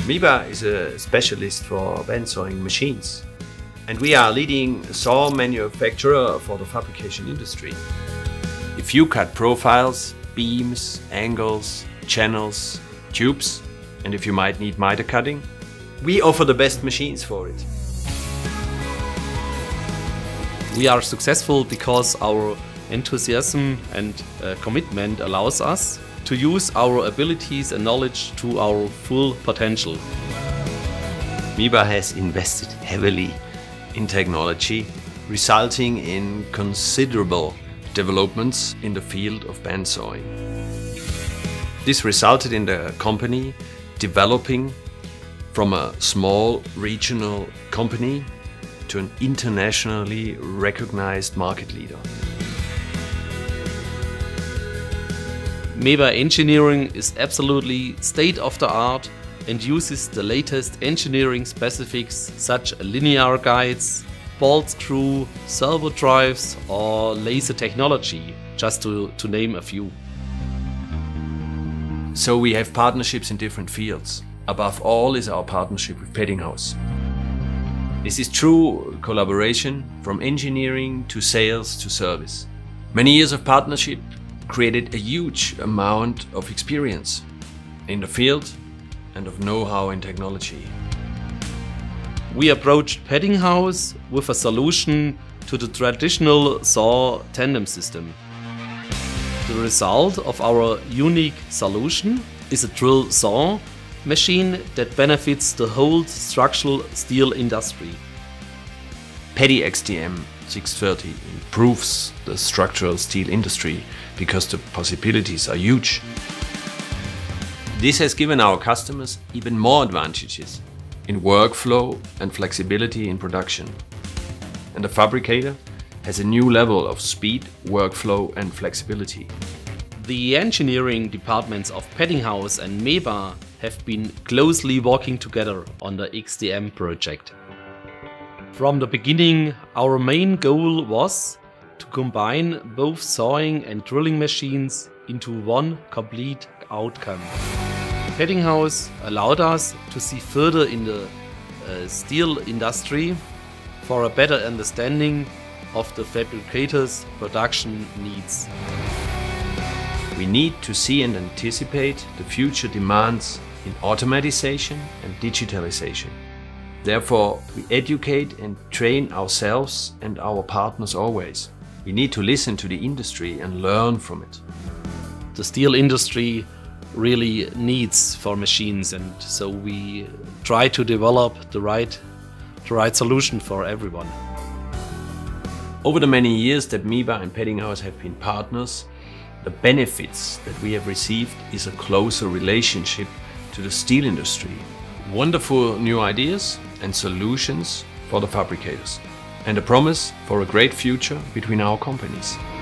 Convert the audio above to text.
MEBA is a specialist for bandsawing machines, and we are leading saw manufacturer for the fabrication industry. If you cut profiles, beams, angles, channels, tubes, and if you might need miter cutting, we offer the best machines for it. We are successful because our enthusiasm and commitment allows us to use our abilities and knowledge to our full potential. MEBA has invested heavily in technology, resulting in considerable developments in the field of bandsawing. This resulted in the company developing from a small regional company to an internationally recognized market leader. MEBA engineering is absolutely state-of-the-art and uses the latest engineering specifics such as linear guides, ball screw, servo drives or laser technology, just to name a few. So we have partnerships in different fields. Above all is our partnership with Peddinghaus. This is true collaboration from engineering to sales to service. Many years of partnership created a huge amount of experience in the field and of know-how in technology. We approached Peddinghaus with a solution to the traditional saw tandem system. The result of our unique solution is a drill saw machine that benefits the whole structural steel industry. Peddi XDM-630 improves the structural steel industry because the possibilities are huge. This has given our customers even more advantages in workflow and flexibility in production. And the fabricator has a new level of speed, workflow and flexibility. The engineering departments of Peddinghaus and MEBA have been closely working together on the XDM project. From the beginning, our main goal was to combine both sawing and drilling machines into one complete outcome. Peddinghaus allowed us to see further in the steel industry for a better understanding of the fabricator's production needs. We need to see and anticipate the future demands in automatization and digitalization. Therefore, we educate and train ourselves and our partners always. We need to listen to the industry and learn from it. The steel industry really needs for machines, and so we try to develop the right solution for everyone. Over the many years that MEBA and Peddinghaus have been partners, the benefits that we have received is a closer relationship to the steel industry, wonderful new ideas and solutions for the fabricators, and a promise for a great future between our companies.